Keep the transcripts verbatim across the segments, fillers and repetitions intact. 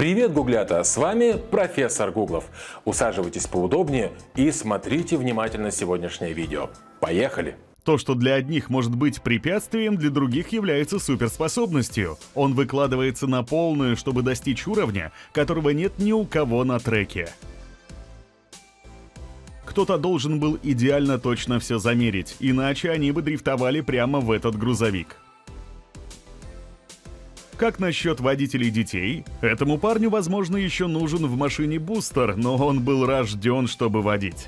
Привет, гуглята! С вами профессор Гуглов. Усаживайтесь поудобнее и смотрите внимательно сегодняшнее видео. Поехали! То, что для одних может быть препятствием, для других является суперспособностью. Он выкладывается на полную, чтобы достичь уровня, которого нет ни у кого на треке. Кто-то должен был идеально точно все замерить, иначе они бы дрифтовали прямо в этот грузовик. Как насчет водителей детей? Этому парню, возможно, еще нужен в машине бустер, но он был рожден, чтобы водить.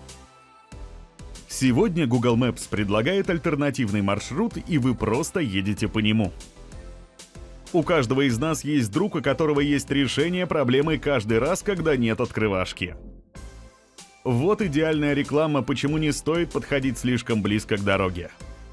Сегодня Google Maps предлагает альтернативный маршрут, и вы просто едете по нему. У каждого из нас есть друг, у которого есть решение проблемы каждый раз, когда нет открывашки. Вот идеальная реклама, почему не стоит подходить слишком близко к дороге.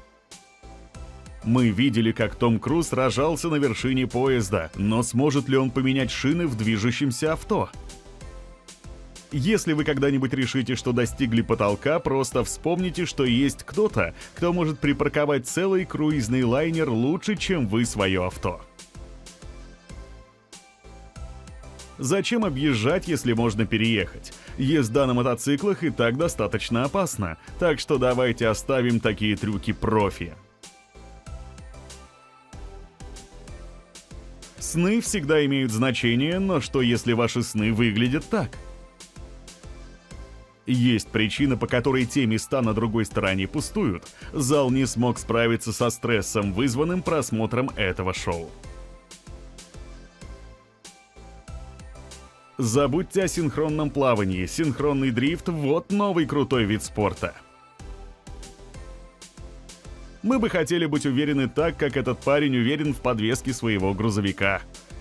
Мы видели, как Том Круз сражался на вершине поезда, но сможет ли он поменять шины в движущемся авто? Если вы когда-нибудь решите, что достигли потолка, просто вспомните, что есть кто-то, кто может припарковать целый круизный лайнер лучше, чем вы свое авто. Зачем объезжать, если можно переехать? Езда на мотоциклах и так достаточно опасна, так что давайте оставим такие трюки профи. Сны всегда имеют значение, но что если ваши сны выглядят так? Есть причина, по которой те места на другой стороне пустуют. Зал не смог справиться со стрессом, вызванным просмотром этого шоу. Забудьте о синхронном плавании. Синхронный дрифт – вот новый крутой вид спорта. Мы бы хотели быть уверены так, как этот парень уверен в подвеске своего грузовика.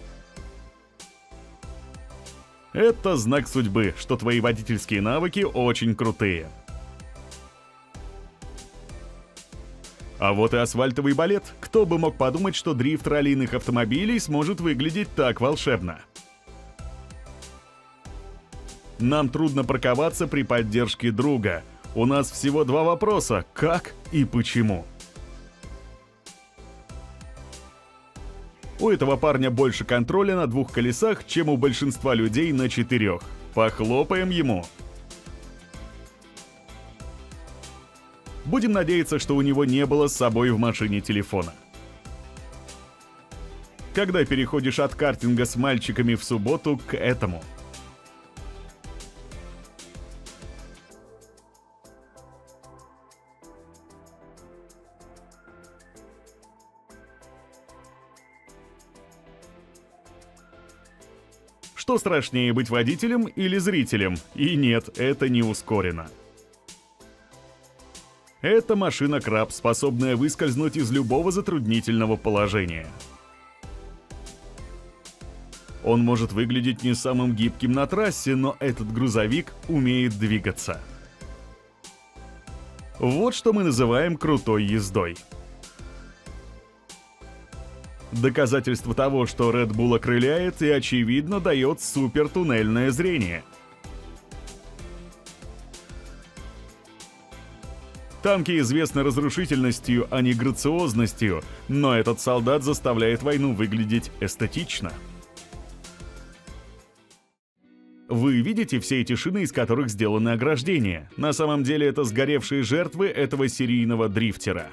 Это знак судьбы, что твои водительские навыки очень крутые. А вот и асфальтовый балет. Кто бы мог подумать, что дрифт раллийных автомобилей сможет выглядеть так волшебно. Нам трудно парковаться при поддержке друга. У нас всего два вопроса: как и почему. У этого парня больше контроля на двух колесах, чем у большинства людей на четырех. Похлопаем ему. Будем надеяться, что у него не было с собой в машине телефона. Когда переходишь от картинга с мальчиками в субботу к этому? Что страшнее, быть водителем или зрителем? И нет, это не ускорено. Это машина-краб, способная выскользнуть из любого затруднительного положения. Он может выглядеть не самым гибким на трассе, но этот грузовик умеет двигаться. Вот что мы называем крутой ездой. Доказательство того, что Red Bull окрыляет и, очевидно, дает супертуннельное зрение. Танки известны разрушительностью, а не грациозностью, но этот солдат заставляет войну выглядеть эстетично. Вы видите все эти шины, из которых сделаны ограждения? На самом деле это сгоревшие жертвы этого серийного дрифтера.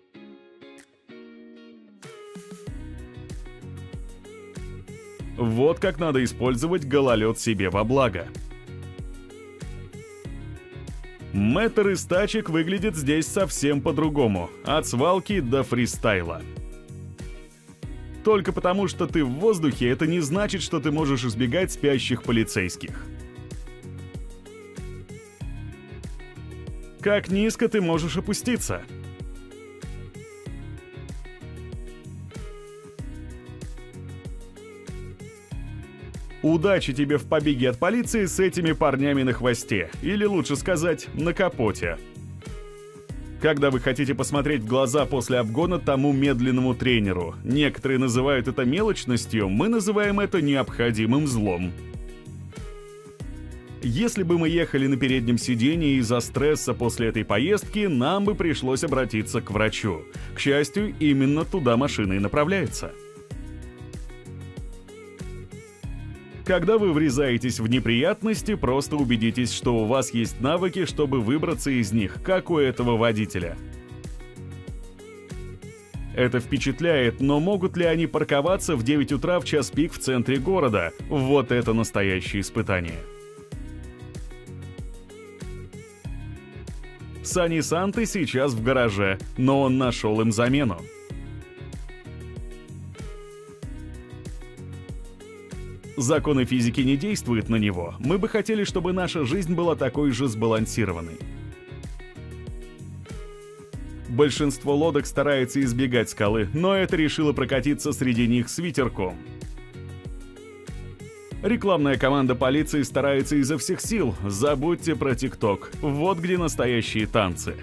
Вот как надо использовать гололед себе во благо. Мэтр из тачек выглядит здесь совсем по-другому, от свалки до фристайла. Только потому, что ты в воздухе, это не значит, что ты можешь избегать спящих полицейских. Как низко ты можешь опуститься? Удачи тебе в побеге от полиции с этими парнями на хвосте, или лучше сказать, на капоте. Когда вы хотите посмотреть в глаза после обгона тому медленному тренеру, некоторые называют это мелочностью, мы называем это необходимым злом. Если бы мы ехали на переднем сидении из-за стресса после этой поездки, нам бы пришлось обратиться к врачу. К счастью, именно туда машина и направляется. Когда вы врезаетесь в неприятности, просто убедитесь, что у вас есть навыки, чтобы выбраться из них, как у этого водителя. Это впечатляет, но могут ли они парковаться в девять утра в час пик в центре города? Вот это настоящее испытание. Сани Санты сейчас в гараже, но он нашел им замену. Законы физики не действуют на него. Мы бы хотели, чтобы наша жизнь была такой же сбалансированной. Большинство лодок старается избегать скалы, но это решило прокатиться среди них с ветерком. Рекламная команда полиции старается изо всех сил. Забудьте про ТикТок. Вот где настоящие танцы.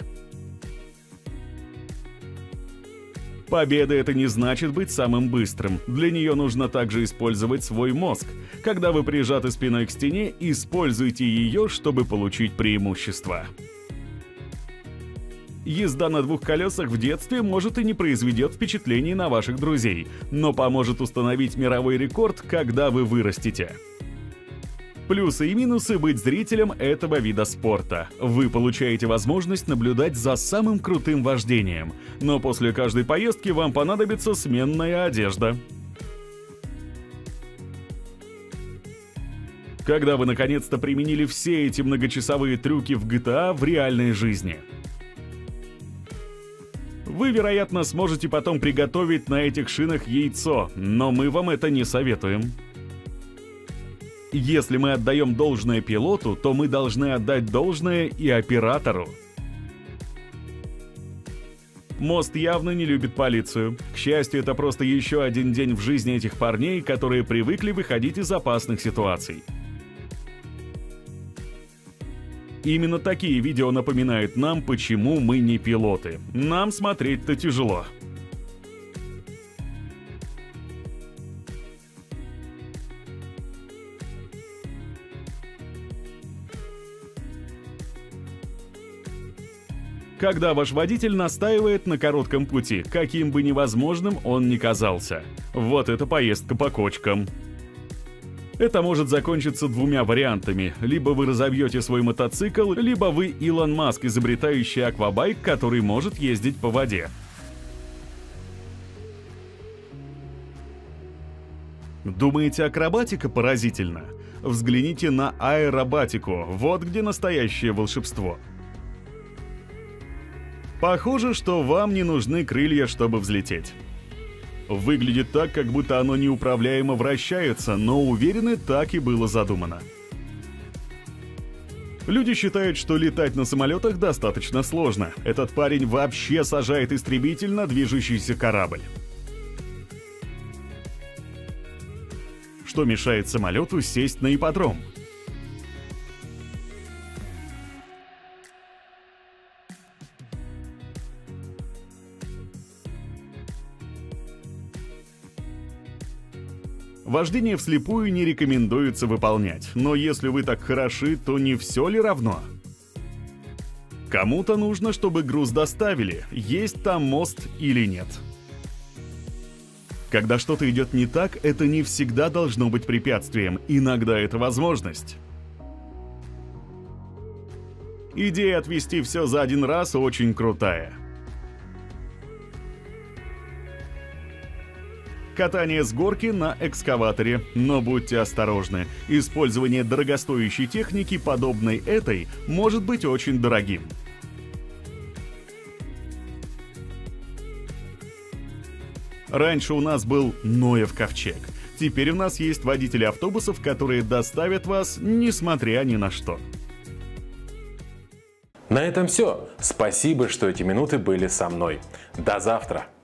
Победа — это не значит быть самым быстрым. Для нее нужно также использовать свой мозг. Когда вы прижаты спиной к стене, используйте ее, чтобы получить преимущество. Езда на двух колесах в детстве может и не произведет впечатлений на ваших друзей, но поможет установить мировой рекорд, когда вы вырастете. Плюсы и минусы быть зрителем этого вида спорта. Вы получаете возможность наблюдать за самым крутым вождением, но после каждой поездки вам понадобится сменная одежда. Когда вы наконец-то применили все эти многочасовые трюки в джи ти эй в реальной жизни? Вы, вероятно, сможете потом приготовить на этих шинах яйцо, но мы вам это не советуем. Если мы отдаем должное пилоту, то мы должны отдать должное и оператору. Мост явно не любит полицию. К счастью, это просто еще один день в жизни этих парней, которые привыкли выходить из опасных ситуаций. Именно такие видео напоминают нам, почему мы не пилоты. Нам смотреть-то тяжело. Когда ваш водитель настаивает на коротком пути, каким бы невозможным он ни казался. Вот это поездка по кочкам. Это может закончиться двумя вариантами. Либо вы разобьете свой мотоцикл, либо вы Илон Маск, изобретающий аквабайк, который может ездить по воде. Думаете, акробатика поразительна? Взгляните на аэробатику. Вот где настоящее волшебство. Похоже, что вам не нужны крылья, чтобы взлететь. Выглядит так, как будто оно неуправляемо вращается, но уверены, так и было задумано. Люди считают, что летать на самолетах достаточно сложно. Этот парень вообще сажает истребитель на движущийся корабль. Что мешает самолету сесть на ипподром? Вождение вслепую не рекомендуется выполнять, но если вы так хороши, то не все ли равно? Кому-то нужно, чтобы груз доставили, есть там мост или нет. Когда что-то идет не так, это не всегда должно быть препятствием, иногда это возможность. Идея отвести все за один раз очень крутая. Катание с горки на экскаваторе, но будьте осторожны. Использование дорогостоящей техники, подобной этой, может быть очень дорогим. Раньше у нас был Ноев ковчег. Теперь у нас есть водители автобусов, которые доставят вас, несмотря ни на что. На этом все. Спасибо, что эти минуты были со мной. До завтра.